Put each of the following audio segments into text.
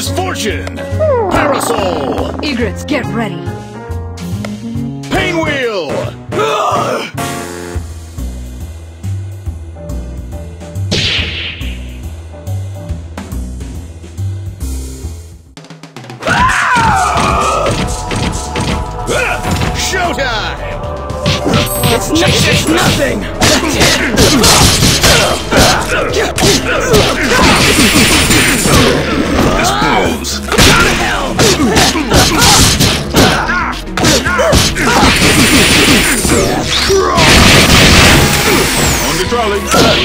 Misfortune! Parasol! Egrets, get ready. Pain Wheel! Showtime! It's nothing! This blows! Go to hell! On the trolley!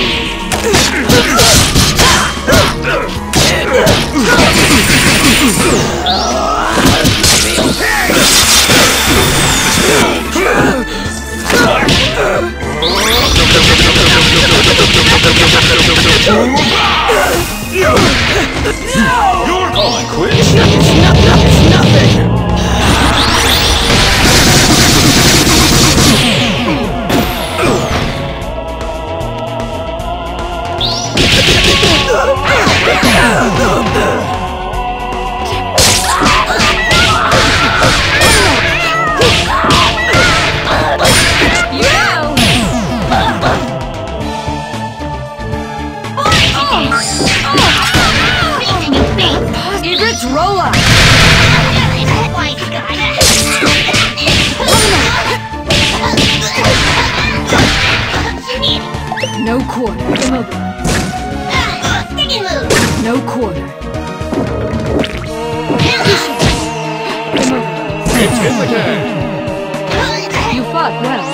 No! You're calling quits? It's nothing! Egrets, roll up. No quarter. Immobilize. No quarter. Immobilize. It's Hypnotize! You fought well.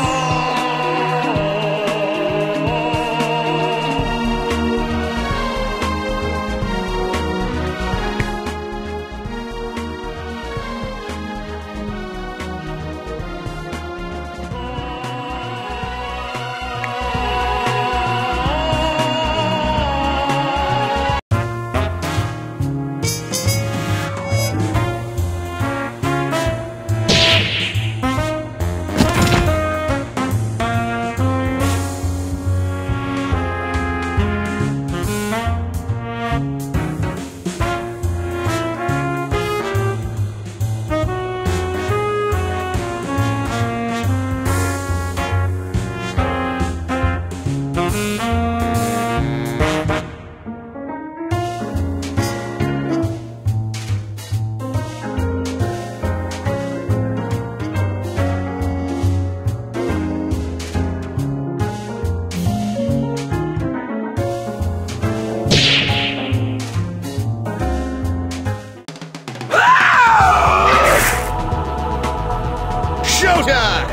Showtime!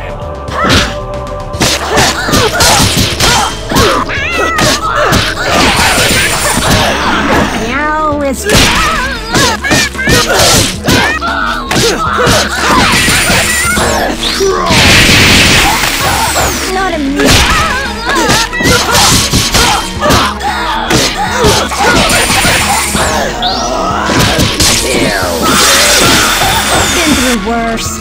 Now it's not a me. Been through worse.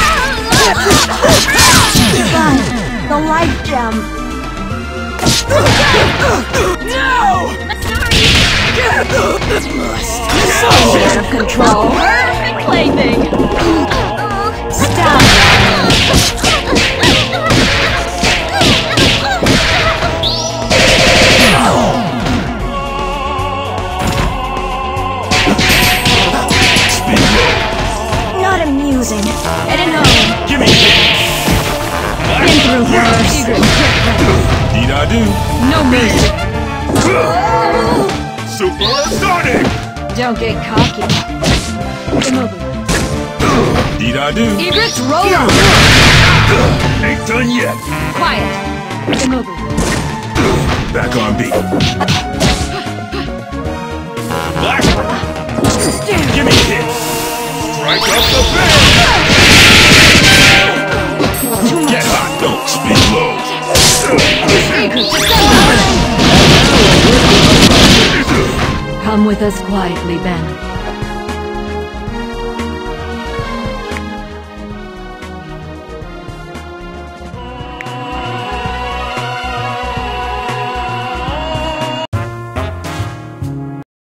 Fun. The life gem. No! So out of control. Perfect plaything! Stop. Not amusing. Heading home. Give me this! Been through worse. Need I do? No mercy. Super Sonic! Don't get cocky. Immobilize. Need I do? Egrets, roll up. Ain't done yet! Quiet. Immobilize. Back on beat. Black! Give me this! Strike up the band! Get hot, don't spin low! Come with us quietly, Ben.